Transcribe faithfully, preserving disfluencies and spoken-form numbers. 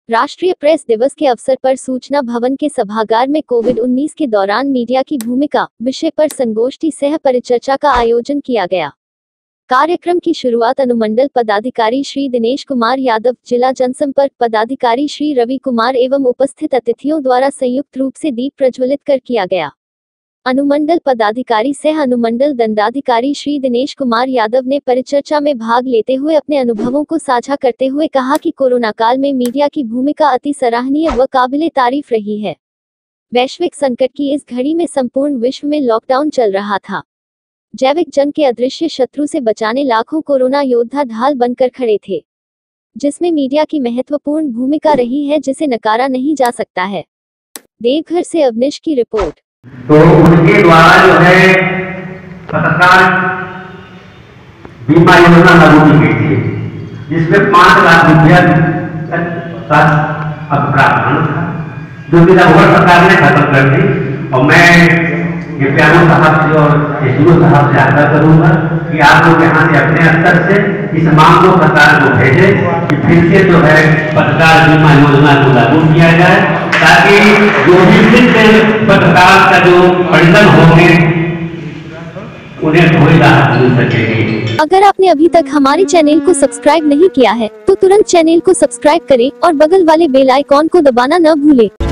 राष्ट्रीय प्रेस दिवस के अवसर पर सूचना भवन के सभागार में कोविड उन्नीस के दौरान मीडिया की भूमिका विषय पर संगोष्ठी सह परिचर्चा का आयोजन किया गया। कार्यक्रम की शुरुआत अनुमंडल पदाधिकारी श्री दिनेश कुमार यादव, जिला जनसंपर्क पदाधिकारी श्री रवि कुमार एवं उपस्थित अतिथियों द्वारा संयुक्त रूप से दीप प्रज्वलित कर किया गया। अनुमंडल पदाधिकारी सह अनुमंडल दंडाधिकारी श्री दिनेश कुमार यादव ने परिचर्चा में भाग लेते हुए अपने अनुभवों को साझा करते हुए कहा कि कोरोना काल में मीडिया की भूमिका अति सराहनीय व काबिले तारीफ रही है। वैश्विक संकट की इस घड़ी में संपूर्ण विश्व में लॉकडाउन चल रहा था। जैविक जंग के अदृश्य शत्रु से बचाने लाखों कोरोना योद्धा ढाल बनकर खड़े थे, जिसमें मीडिया की महत्वपूर्ण भूमिका रही है, जिसे नकारा नहीं जा सकता है। देवघर से अवनिश की रिपोर्ट। तो उनके द्वारा जो है पत्रकार बीमा योजना लागू की गई थी, जिसमें पांच लाख रुपया का प्रावधान था, जो कि लगभग सरकार ने खत्म कर दी। और मैं ये प्यारो साहब से और एसडीओ साहब से आग्रह करूंगा कि आप लोग यहाँ से अपने स्तर से इस मांग को सरकार को भेजें कि फिर से जो है पत्रकार बीमा योजना को लागू किया जाए, ताकि जो भी पत्रकार का जो परिश्रम होंगे उन्हें थोड़ी राहत मिल सकेगी। अगर आपने अभी तक हमारे चैनल को सब्सक्राइब नहीं किया है तो तुरंत चैनल को सब्सक्राइब करें और बगल वाले बेल आइकॉन को दबाना न भूलें।